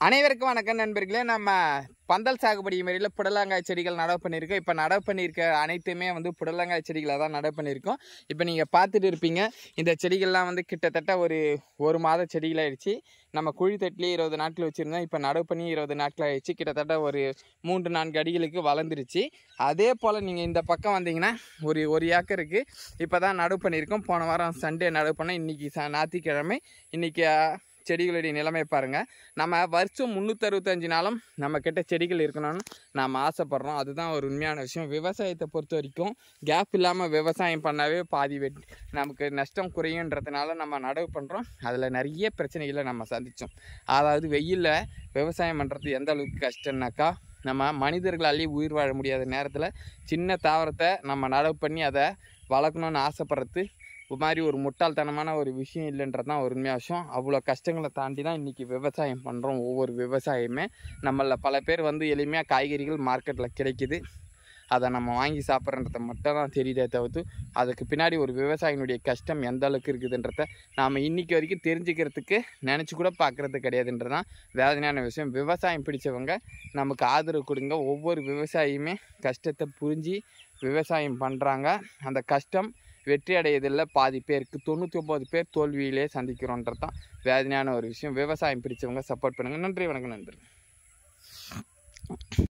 அனைவருக்கும் வணக்கம் நண்பர்களே. நம்ம பந்தல் சாகுபடி முறையில் புடலங்காய் செடிகள் நடவு பண்ணியிருக்கோம். இப்போ நடவு பண்ணியிருக்க அனைத்துமே புடலங்காய் செடிகளை தான் நடவு பண்ணியிருக்கோம். இப்போ நீங்கள் பார்த்துட்டு இருப்பீங்க, இந்த செடிகள்லாம் கிட்டத்தட்ட ஒரு மாத செடிகளாகிடுச்சு. நம்ம குழி தட்டிலே 20 நாட்கள் வச்சுருந்தோம். இப்போ நடவு பண்ணி 20 நாட்கள் ஆகிடுச்சு. கிட்டத்தட்ட ஒரு 3-4 அடிகளுக்கு வளர்ந்துருச்சு. அதே போல் நீங்கள் இந்த பக்கம் வந்தீங்கன்னா ஒரு ஏக்கருக்கு இப்போ தான் நடவு பண்ணியிருக்கோம். போன வாரம் சண்டே நடவு பண்ணோம். இன்றைக்கி ஞாயிற்றுக்கிழமை. இன்றைக்கி செடிகளுடைய நிலைமை பாருங்கள். நம்ம வருஷம் 365 நாளும் நம்ம கிட்ட செடிகள் இருக்கணும்னு நாம் ஆசைப்பட்றோம். அதுதான் ஒரு உண்மையான விஷயம். விவசாயத்தை பொறுத்த வரைக்கும் கேப் இல்லாமல் விவசாயம் பண்ணாவே பாதி நமக்கு நஷ்டம் குறையுன்றதுனால நம்ம நடவு பண்ணுறோம். அதில் நிறைய பிரச்சனைகளை நம்ம சந்தித்தோம். அதாவது வெயிலில் விவசாயம் பண்ணுறது எந்த அளவுக்கு கஷ்டம்னாக்கா, நம்ம மனிதர்களாலேயே உயிர் வாழ முடியாத நேரத்தில் சின்ன தாவரத்தை நம்ம நடவு பண்ணி அதை வளர்க்கணுன்னு ஆசைப்படுறது மாதிரி ஒரு முட்டாள்தனமான ஒரு விஷயம் இல்லைன்றது தான் ஒரு உண்மையான விஷயம். அவ்வளோ கஷ்டங்களை தாண்டி தான் இன்றைக்கி விவசாயம் பண்ணுறோம். ஒவ்வொரு விவசாயமே நம்மள பல பேர் எளிமையாக காய்கறிகள் மார்க்கெட்டில் கிடைக்கிது, அதை நம்ம வாங்கி சாப்பிட்றன்றத மட்டும் தான் தெரியுதே தவிர்த்து அதுக்கு பின்னாடி ஒரு விவசாயினுடைய கஷ்டம் எந்த அளவுக்கு இருக்குதுன்றத நாம் இன்றைக்கி வரைக்கும் தெரிஞ்சுக்கிறதுக்கு நினச்சி கூட பார்க்குறது கிடையாதுன்றது தான் வேதனையான விஷயம். விவசாயம் பிடிச்சவங்க நமக்கு ஆதரவு கொடுங்க. ஒவ்வொரு விவசாயியுமே கஷ்டத்தை புரிஞ்சு விவசாயம் பண்ணுறாங்க. அந்த கஷ்டம் வெற்றி அடையதில்லை. பாதி பேருக்கு 99 பேர் தோல்வியிலே சந்திக்கிறோன்றது தான் வேதனையான ஒரு விஷயம். விவசாயம் பிடிச்சவங்க சப்போர்ட் பண்ணுங்கள். நன்றி, வணக்கம் நண்பர்கள்.